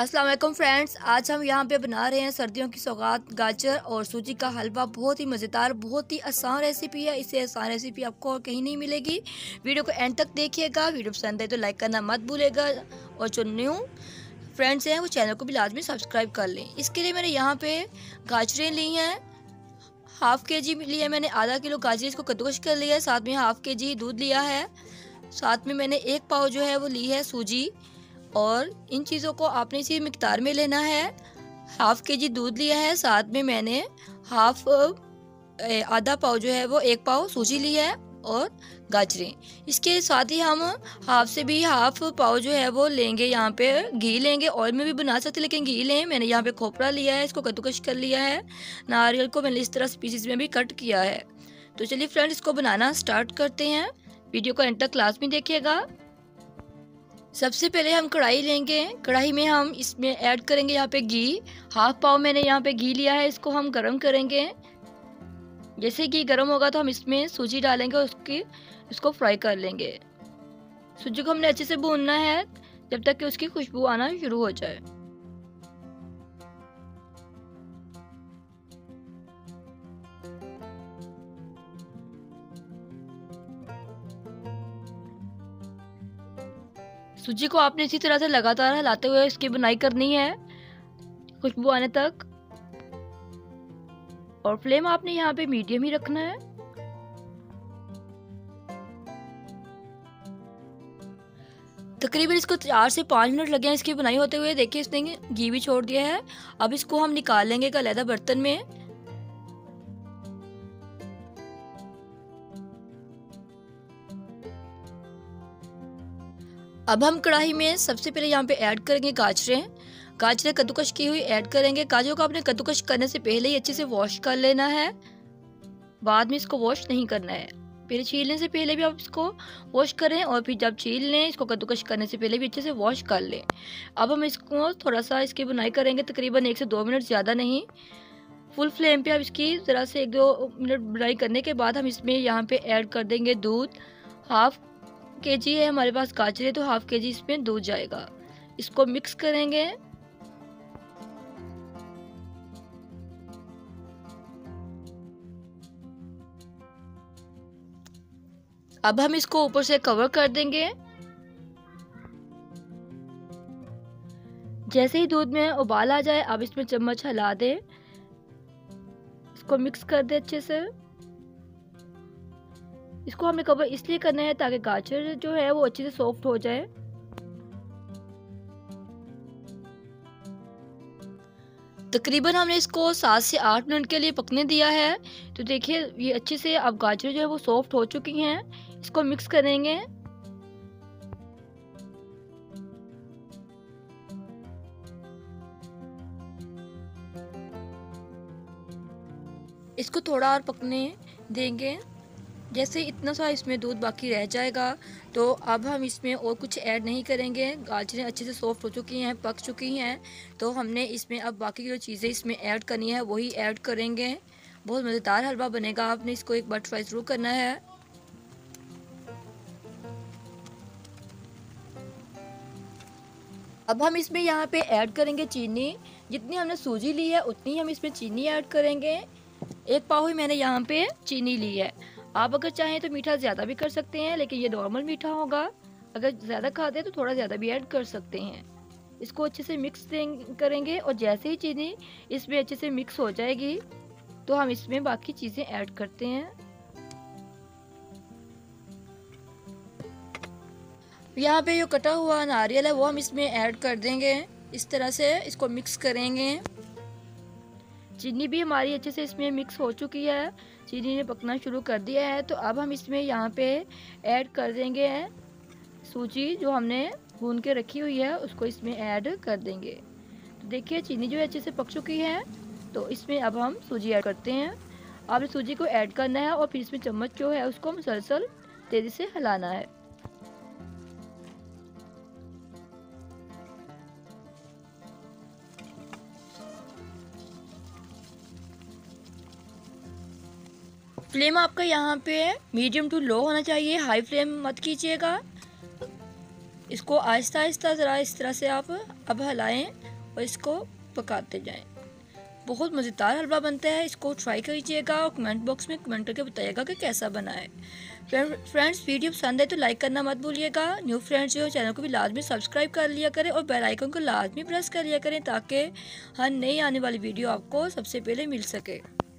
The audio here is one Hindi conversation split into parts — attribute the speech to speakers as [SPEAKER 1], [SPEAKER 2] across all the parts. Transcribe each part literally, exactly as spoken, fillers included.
[SPEAKER 1] अस्सलाम वालेकुम फ्रेंड्स, आज हम यहाँ पे बना रहे हैं सर्दियों की सौगात गाजर और सूजी का हलवा। बहुत ही मज़ेदार, बहुत ही आसान रेसिपी है। इससे आसान रेसिपी आपको और कहीं नहीं मिलेगी। वीडियो को एंड तक देखिएगा। वीडियो पसंद है तो लाइक करना मत भूलेगा और जो न्यू फ्रेंड्स हैं वो चैनल को भी लाजमी सब्सक्राइब कर लें। इसके लिए मैंने यहाँ पे गाजरें ली हैं, हाफ़ के जी लिया है मैंने। आधा किलो गाजर इसको कद्दूकस कर लिया है। साथ में हाफ़ के जी दूध लिया है। साथ में मैंने एक पाव जो है वो ली है सूजी। और इन चीज़ों को आपने इसी मिक़दार में लेना है। हाफ़ के जी दूध लिया है। साथ में मैंने हाफ़ आधा पाव जो है वो एक पाव सूजी लिया है और गाजरें। इसके साथ ही हम हाफ़ से भी हाफ़ पाव जो है वो लेंगे, यहाँ पे घी लेंगे। ऑयल में भी बना सकते लेकिन घी लें। मैंने यहाँ पे खोपरा लिया है, इसको कद्दूकस कर लिया है। नारियल को मैंने इस तरह से पीसेस में भी कट किया है। तो चलिए फ्रेंड्स, इसको बनाना स्टार्ट करते हैं। वीडियो को एंड तक क्लास में देखिएगा। सबसे पहले हम कढ़ाई लेंगे। कढ़ाई में हम इसमें ऐड करेंगे यहाँ पे घी। हाफ पाव मैंने यहाँ पे घी लिया है, इसको हम गरम करेंगे। जैसे घी गरम होगा तो हम इसमें सूजी डालेंगे और उसकी इसको फ्राई कर लेंगे। सूजी को हमने अच्छे से भूनना है जब तक कि उसकी खुशबू आना शुरू हो जाए। सूजी को आपने इसी तरह से लगातार हिलाते हुए इसकी बुनाई करनी है खुशबू आने तक। और फ्लेम आपने यहाँ पे मीडियम ही रखना है। तकरीबन इसको चार से पाँच मिनट लगे हैं इसकी बुनाई होते हुए। देखिए इसने घी भी छोड़ दिया है। अब इसको हम निकाल लेंगे एक अलग बर्तन में। अब हम कढ़ाई में सबसे पहले यहाँ पे ऐड करेंगे गाजरें। गाजरें कद्दूकस की हुई ऐड करेंगे। गाजरों को आपने कद्दूकस करने से पहले ही अच्छे से वॉश कर लेना है, बाद में इसको वॉश नहीं करना है। पहले छीलने से पहले भी आप इसको वॉश करें और फिर जब छील लें इसको कद्दूकस करने से पहले भी अच्छे से वॉश कर लें। अब हम इसको थोड़ा सा इसकी बुनाई करेंगे, तकरीबन एक से दो मिनट, ज़्यादा नहीं। फुल फ्लेम पे अब इसकी ज़रा से एक दो मिनट बुनाई करने के बाद हम इसमें यहाँ पे ऐड कर देंगे दूध। हाफ के जी है हमारे पास गाजर है तो हाफ के जी इसमें दूध जाएगा। इसको मिक्स करेंगे। अब हम इसको ऊपर से कवर कर देंगे। जैसे ही दूध में उबाल आ जाए अब इसमें चम्मच हिला दें, इसको मिक्स कर दे अच्छे से। इसको हमें कवर इसलिए करना है ताकि गाजर जो है वो अच्छे से सॉफ्ट हो जाए। तकरीबन हमने इसको सात से आठ मिनट के लिए पकने दिया है। तो देखिए ये अच्छे से अब गाजर जो है वो सॉफ्ट हो चुकी हैं। इसको मिक्स करेंगे। इसको थोड़ा और पकने देंगे। जैसे इतना सा इसमें दूध बाकी रह जाएगा तो अब हम इसमें और कुछ ऐड नहीं करेंगे। गाजरें अच्छे से सॉफ्ट हो चुकी हैं, पक चुकी हैं। तो हमने इसमें अब बाकी जो चीज़ें इसमें ऐड करनी है वही ऐड करेंगे। बहुत मज़ेदार हलवा बनेगा। आपने इसको एक बार ट्राई ज़रूर करना है। अब हम इसमें यहाँ पे ऐड करेंगे चीनी। जितनी हमने सूजी ली है उतनी हम इसमें चीनी ऐड करेंगे। एक पाव ही मैंने यहाँ पे चीनी ली है। आप अगर चाहें तो मीठा ज़्यादा भी कर सकते हैं, लेकिन ये नॉर्मल मीठा होगा। अगर ज़्यादा खाते हैं तो थोड़ा ज़्यादा भी ऐड कर सकते हैं। इसको अच्छे से मिक्स करेंगे और जैसे ही चीनी इसमें अच्छे से मिक्स हो जाएगी तो हम इसमें बाकी चीज़ें ऐड करते हैं। यहाँ पे जो कटा हुआ नारियल है वो हम इसमें ऐड कर देंगे। इस तरह से इसको मिक्स करेंगे। चीनी भी हमारी अच्छे से इसमें मिक्स हो चुकी है। चीनी ने पकना शुरू कर दिया है। तो अब हम इसमें यहाँ पे ऐड कर देंगे सूजी जो हमने भून के रखी हुई है, उसको इसमें ऐड कर देंगे। तो देखिए चीनी जो है अच्छे से पक चुकी है। तो इसमें अब हम सूजी ऐड करते हैं। अब सूजी को ऐड करना है और फिर इसमें चम्मच जो है उसको मुसलसल तेज़ी से हिलाना है। फ्लेम आपका यहाँ पे मीडियम टू लो होना चाहिए, हाई फ्लेम मत कीजिएगा। इसको आहिस्ता आहिस्ता ज़रा इस तरह से आप अब हिलाएं और इसको पकाते जाएं। बहुत मज़ेदार हलवा बनता है, इसको ट्राई कीजिएगा और कमेंट बॉक्स में कमेंट करके बताइएगा कि कैसा बना है। फ्रेंड्स, वीडियो पसंद है तो लाइक करना मत भूलिएगा। न्यू फ्रेंड्स जो चैनल को भी लाजमी सब्सक्राइब कर लिया करें और बेल आइकन को लाजमी प्रेस कर लिया करें ताकि हर नई आने वाली वीडियो आपको सबसे पहले मिल सके।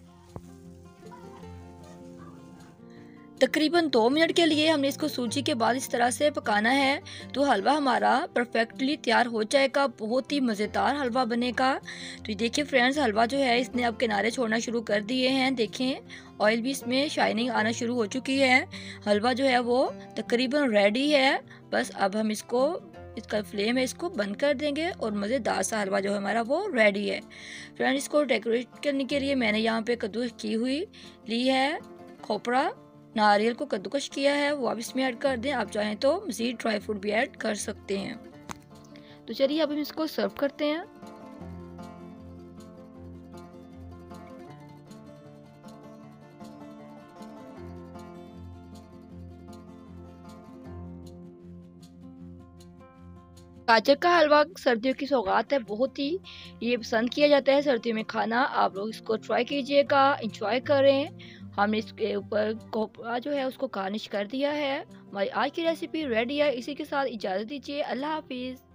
[SPEAKER 1] तकरीबन दो मिनट के लिए हमने इसको सूजी के बाद इस तरह से पकाना है तो हलवा हमारा परफेक्टली तैयार हो जाएगा। बहुत ही मज़ेदार हलवा बनेगा। तो देखिए फ्रेंड्स, हलवा जो है इसने अब किनारे छोड़ना शुरू कर दिए हैं। देखें ऑयल भी इसमें शाइनिंग आना शुरू हो चुकी है। हलवा जो है वो तकरीबन रेडी है। बस अब हम इसको इसका फ्लेम है इसको बंद कर देंगे और मज़ेदार सा हलवा जो है हमारा वो रेडी है। फ्रेंड्स, इसको डेकोरेट करने के लिए मैंने यहाँ पे कद्दू की हुई ली है, खोपरा नारियल को कद्दूकश किया है वो आप इसमें ऐड कर दें। आप चाहें तो मज़ीद ड्राई फ्रूट भी ऐड कर सकते हैं। तो चलिए अब हम इसको सर्व करते हैं। गाजर का हलवा सर्दियों की सौगात है, बहुत ही ये पसंद किया जाता है सर्दियों में खाना। आप लोग इसको ट्राई कीजिएगा, इंजॉय करें। हमने इसके ऊपर कोपरा जो है उसको गार्निश कर दिया है। हमारी आज की रेसिपी रेडी है। इसी के साथ इजाज़त दीजिए। अल्लाह हाफिज़।